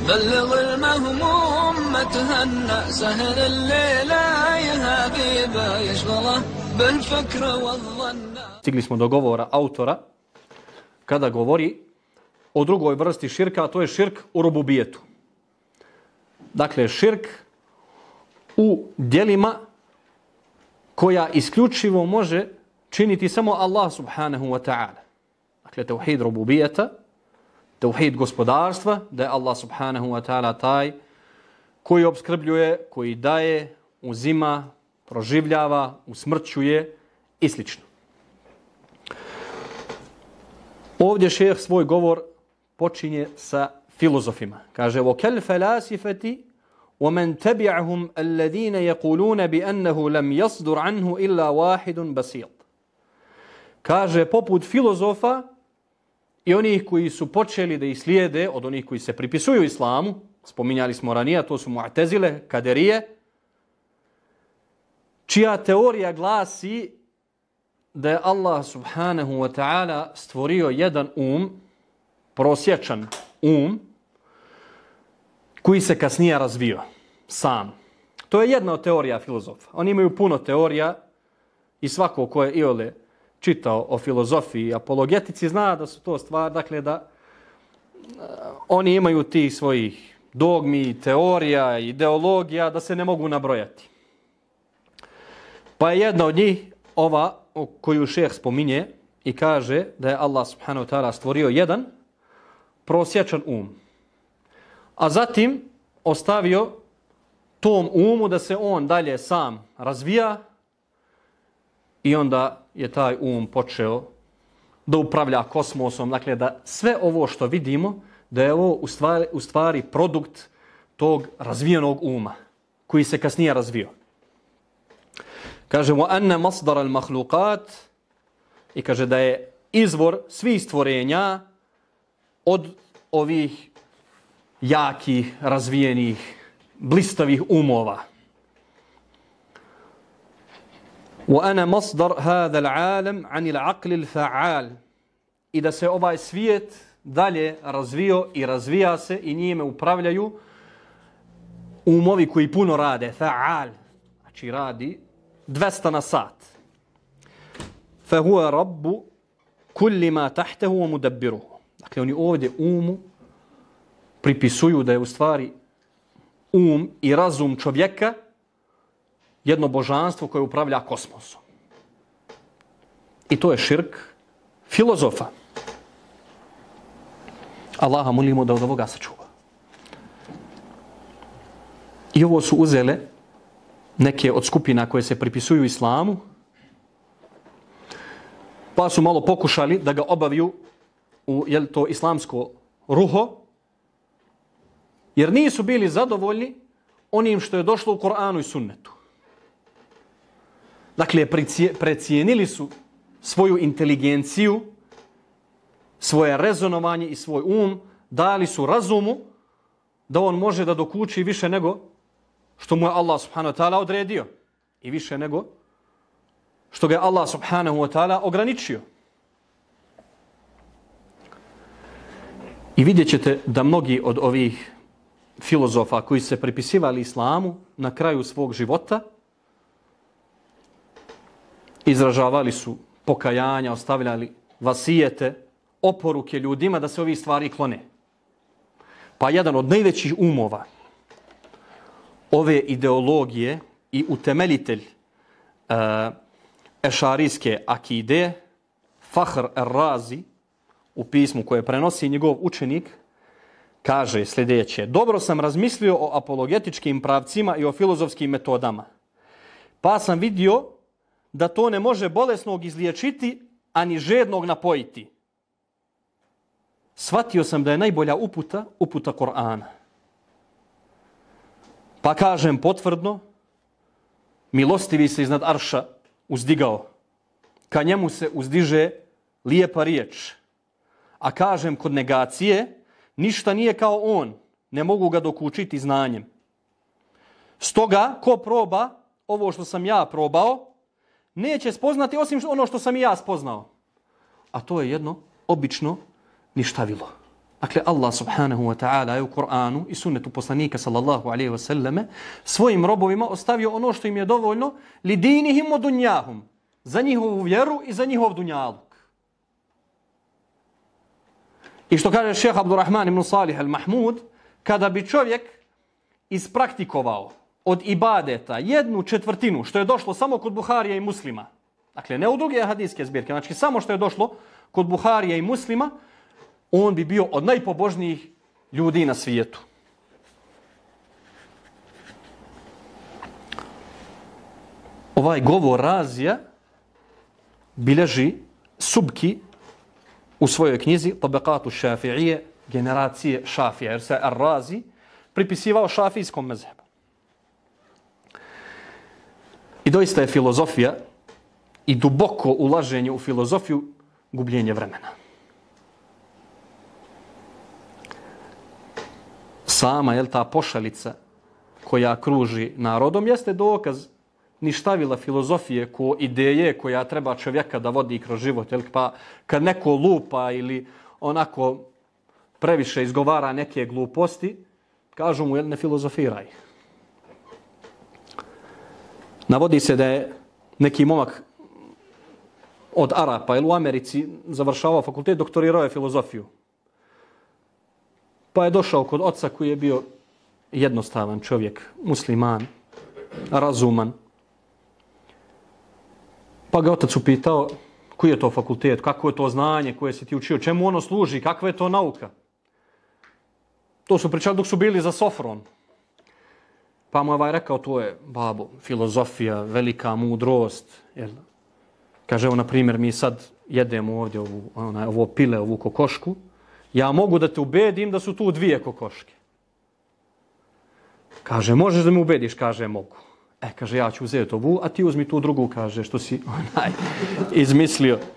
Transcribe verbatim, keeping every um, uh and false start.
بلغ المهموم ما تهنى سهل الليلة يهابيبه يشغله بالفكر والظن. Stigli smo do govora autora kada govori o drugoj vrsti širka, a to je širk u rububijetu. Dakle, širk u djelima koja isključivo može činiti samo Allah subhanahu wa ta'ala. Dakle, tauhid rububijeta, tauhid gospodarstva, da je Allah subhanahu wa ta'ala taj koji opskrbljuje, koji daje, uzima, proživljava, usmrćuje i slično. Ovdje šejh svoj govor počinje sa filozofima. Kaže: وَكَلْ فَلَاسِفَةِ وَمَنْ تَبِعَهُمْ الَّذِينَ يَقُولُونَ بِأَنَّهُ لَمْ يَصْدُرْ عَنْهُ إِلَّا وَاحِدٌ بَصِيرٌ. Kaže, poput filozofa i onih koji su počeli da ih slijede, od onih koji se pripisuju islamu, spominjali smo ranije, to su Mu'tezile, Kaderije, čija teorija glasi da je Allah subhanahu wa ta'ala stvorio jedan um, prosječan um, koji se kasnije razvio sam. To je jedna od teorija filozofa. Oni imaju puno teorija i svako ko je iole čitao o filozofiji i apologetici zna da su to stvari, dakle da uh, oni imaju tih svojih dogmi, teorija, ideologija da se ne mogu nabrojati. Pa je jedna od njih ova koju šejh spominje i kaže da je Allah subhanahu wa ta'ala stvorio jedan prosječan um. A zatim ostavio tom umu da se on dalje sam razvija i onda je taj um počeo da upravlja kosmosom. Dakle, da sve ovo što vidimo, da je ovo u stvari, u stvari produkt tog razvijenog uma koji se kasnije razvio. Kaže: وَأَنَّ مَصْدَرَ الْمَخْلُقَاتِ i kaže da je izvor svih stvorenja od ovih jakih, razvijenih, blistavih umova. وَأَنَا مَصْدَرْ هَذَا الْعَالَمْ عَنِ الْعَقْلِ الْفَعَالِ i da se ovaj svijet dalje razvio i razvija se i njime upravljaju umovi koji puno rade. Fa'al, znači radi dvesta na sat. فَهُوَ رَبُّ كُلِّ مَا تَحْتَهُ وَمُدَبِّرُهُ. Dakle, oni ovdje umu pripisuju da je u stvari um i razum čovjeka jedno božanstvo koje upravlja kosmosom. I to je širk filozofa. Allaha molimo da od ovoga sačuva. I ovo su uzele neke od skupina koje se pripisuju islamu, pa su malo pokušali da ga obaviju u jel to islamsko ruho, jer nisu bili zadovoljni onim što je došlo u Kur'anu i sunnetu. Dakle, precijenili su svoju inteligenciju, svoje rezonovanje i svoj um, dali su razumu da on može da dokuči više nego što mu je Allah subhanahu wa ta'ala odredio i više nego što ga je Allah subhanahu wa ta'ala ograničio. I vidjet ćete da mnogi od ovih filozofa koji se pripisivali islamu na kraju svog života izražavali su pokajanja, ostavljali vasijete, oporuke ljudima da se ovi stvari klone. Pa jedan od najvećih umova ove ideologije i utemeljitelj uh, ešarijske akide, Fahr er-Razi, u pismu koje prenosi njegov učenik, kaže sljedeće: dobro sam razmislio o apologetičkim pravcima i o filozofskim metodama, pa sam vidio da to ne može bolesnog izliječiti, ani žednog napojiti. Shvatio sam da je najbolja uputa, uputa Kur'ana. Pa kažem potvrdno, milostivi se iznad arša uzdigao. Ka njemu se uzdiže lijepa riječ. A kažem kod negacije, ništa nije kao on, ne mogu ga dokučiti znanjem. Stoga, ko proba ovo što sam ja probao, neće spoznati osim ono što sam i ja spoznao. A to je jedno obično ništavilo. Dakle, Allah subhanahu wa ta'ala je u Kur'anu i sunnetu poslanika sallallahu alaihi wa sallame svojim robovima ostavio ono što im je dovoljno li dinihim od dunjahum, za njihovu vjeru i za njihov dunjaluk. I što kaže šejh Abdurrahman ibn Salih al-Mahmud, kada bi čovjek ispraktikovao od ibadeta jednu četvrtinu, što je došlo samo kod Buharija i Muslima, dakle ne u druge hadijske zbirke, znači samo što je došlo kod Buharija i Muslima, on bi bio od najpobožnijih ljudi na svijetu. Ovaj govor Razija bilježi Subki u svojoj knjizi Tabaqatu Šafi'ije, generacije Šafija, jer se Ar-Razi pripisivao šafijskom mezhebu. I doista je filozofija i duboko ulaženje u filozofiju gubljenje vremena. Sama, jel, ta pošalica koja kruži narodom jeste dokaz ništavila filozofije ko ideje koja treba čovjeka da vodi kroz život. Jel, pa kad neko lupa ili onako previše izgovara neke gluposti, kažu mu, jel, ne filozofiraj. Navodi se da je neki momak od Arapa ili u Americi završavao fakultet, doktorirao je filozofiju. Pa je došao kod oca koji je bio jednostavan čovjek, musliman, razuman. Pa ga otac upitao koji je to fakultet, kako je to znanje koje si ti učio, čemu ono služi, kakva je to nauka. To su pričali dok su bili za sofrom. Pa mu je ovaj rekao, to je, babo, filozofija, velika mudrost. Jel? Kaže, evo, na primjer, mi sad jedemo ovdje ovu, ona, ovo pile, ovu kokošku. Ja mogu da te ubedim da su tu dvije kokoške. Kaže, možeš da me ubediš? Kaže, mogu. E, kaže, ja ću uzeti ovu, a ti uzmi tu drugu, kaže, što si onaj izmislio.